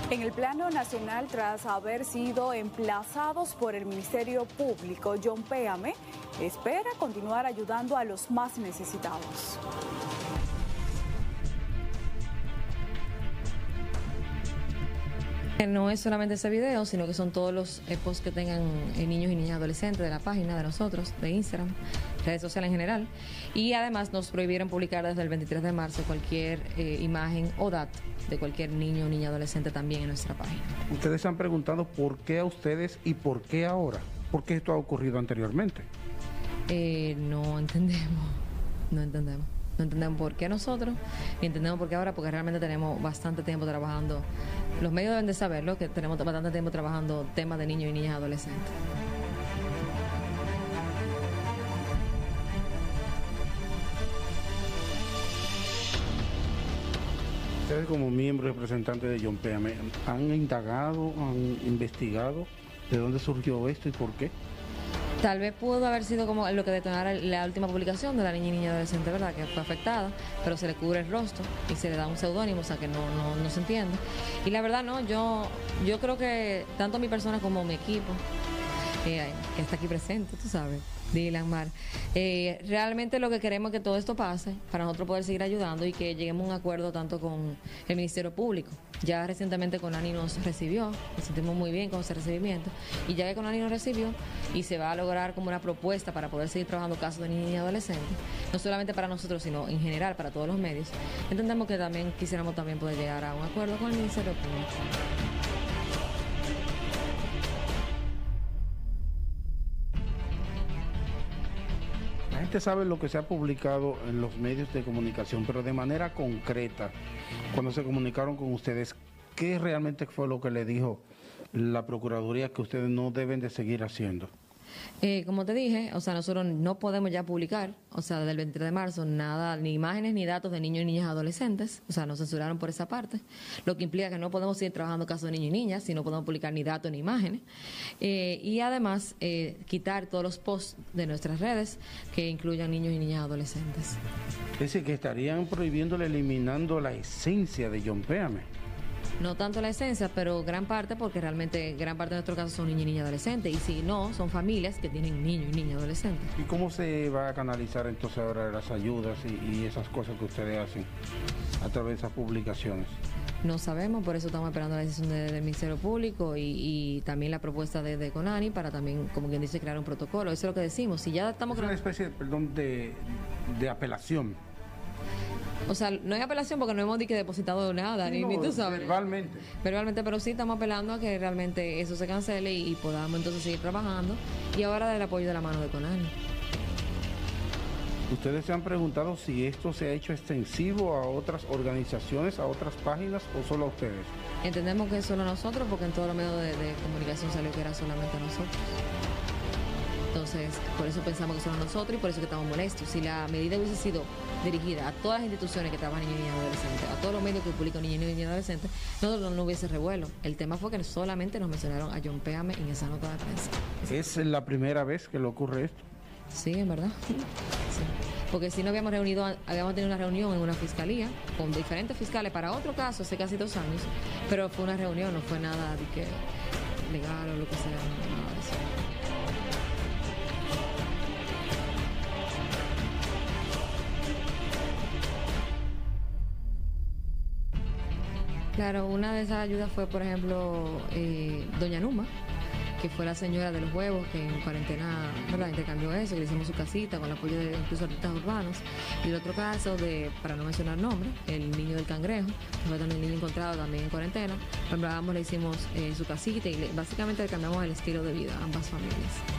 En el plano nacional, tras haber sido emplazados por el Ministerio Público, John Péame espera continuar ayudando a los más necesitados. No es solamente ese video, sino que son todos los posts que tengan niños y niñas adolescentes de la página de nosotros, de Instagram, redes sociales en general. Y además nos prohibieron publicar desde el 23 de marzo cualquier imagen o dato de cualquier niño o niña adolescente también en nuestra página. Ustedes se han preguntado por qué a ustedes y por qué ahora. ¿Por qué esto ha ocurrido anteriormente? No entendemos. No entendemos por qué nosotros, ni entendemos por qué ahora, porque realmente tenemos bastante tiempo trabajando. Los medios deben de saberlo, que tenemos bastante tiempo trabajando temas de niños y niñas adolescentes. Ustedes como miembros y representantes de John Péame, ¿han indagado, han investigado de dónde surgió esto y por qué? Tal vez pudo haber sido como lo que detonara la última publicación de la niña y niña adolescente, ¿verdad? Que fue afectada, pero se le cubre el rostro y se le da un seudónimo, o sea que no se entiende. Y la verdad no, yo creo que tanto mi persona como mi equipo, que está aquí presente, tú sabes, Dylan, Mar, realmente lo que queremos es que todo esto pase para nosotros poder seguir ayudando y que lleguemos a un acuerdo tanto con el Ministerio Público. Ya recientemente Conani nos recibió, nos sentimos muy bien con ese recibimiento, y ya que Conani nos recibió y se va a lograr como una propuesta para poder seguir trabajando casos de niños y adolescentes, no solamente para nosotros, sino en general para todos los medios, entendemos que también quisiéramos también poder llegar a un acuerdo con el Ministerio Público. La gente sabe lo que se ha publicado en los medios de comunicación, pero de manera concreta, cuando se comunicaron con ustedes, ¿qué realmente fue lo que le dijo la Procuraduría que ustedes no deben de seguir haciendo? Como te dije, o sea, nosotros no podemos ya publicar, o sea, desde el 23 de marzo, nada, ni imágenes ni datos de niños y niñas adolescentes, o sea, nos censuraron por esa parte, lo que implica que no podemos seguir trabajando casos de niños y niñas, si no podemos publicar ni datos ni imágenes, y además quitar todos los posts de nuestras redes que incluyan niños y niñas adolescentes. Es decir, que estarían prohibiéndole, eliminando la esencia de John Péame. No tanto la esencia, pero gran parte, porque realmente gran parte de nuestros casos son niños y niñas adolescentes, y si no, son familias que tienen niños y niñas adolescentes. ¿Y cómo se va a canalizar entonces ahora las ayudas y esas cosas que ustedes hacen a través de esas publicaciones? No sabemos, por eso estamos esperando la decisión del Ministerio Público y también la propuesta de Conani para también, como quien dice, crear un protocolo. Eso es lo que decimos. Si ya estamos... Es una especie, perdón, de apelación. O sea, no hay apelación porque no hemos depositado nada, ni tú sabes. Verbalmente. Verbalmente, pero sí estamos apelando a que realmente eso se cancele y podamos entonces seguir trabajando. Y ahora del apoyo de la mano de Conani. ¿Ustedes se han preguntado si esto se ha hecho extensivo a otras organizaciones, a otras páginas o solo a ustedes? Entendemos que es solo nosotros porque en todos los medios de comunicación salió que era solamente nosotros. Entonces, por eso pensamos que somos nosotros y por eso que estamos molestos. Si la medida hubiese sido dirigida a todas las instituciones que trabajan niños y niñas adolescentes, a todos los medios que publican niños y niñas adolescentes, nosotros no hubiese revuelo. El tema fue que solamente nos mencionaron a John Péame en esa nota de prensa. ¿Es la primera vez que le ocurre esto? Sí, en verdad. Sí. Porque si no habíamos tenido una reunión en una fiscalía con diferentes fiscales para otro caso hace casi 2 años, pero fue una reunión, no fue nada de que legal o lo que sea, nada de eso. Claro, una de esas ayudas fue, por ejemplo, doña Numa, que fue la señora de los huevos, que en cuarentena, ¿verdad?, intercambió eso, que le hicimos su casita con el apoyo de incluso artistas urbanos. Y el otro caso, para no mencionar nombres, el niño del cangrejo, que fue también el niño encontrado también en cuarentena, le hicimos su casita y básicamente le cambiamos el estilo de vida a ambas familias.